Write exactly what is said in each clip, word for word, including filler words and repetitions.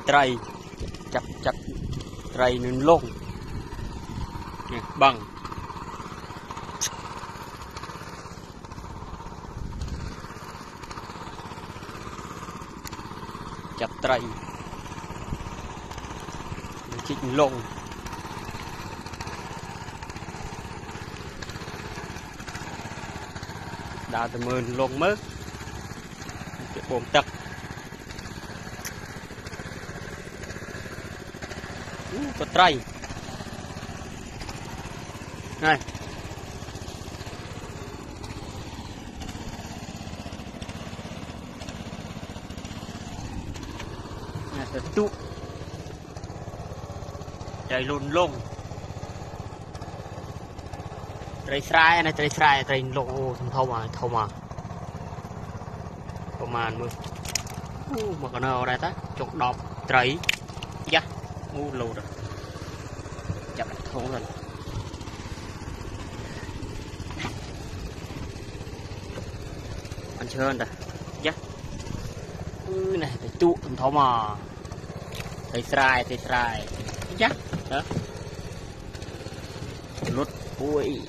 trai chặt chặt trai nên lông bằng chặt trai chích lông đã từ mơn lông mớt cái bồn tật có trai này này tụ trời lùn lông trời sai này trời sai trời lông thằng thâu mà thâu mà thâu mà mưa mà còn nào đây ta chọc đọp trời dạ ngu lù rồi chặt thấu rồi anh chơi hơn rồi dạ này phải tụ thằng thâu mà trời sai trời sai chắc đó lút ui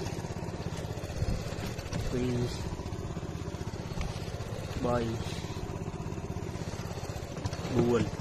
quy bơi buồn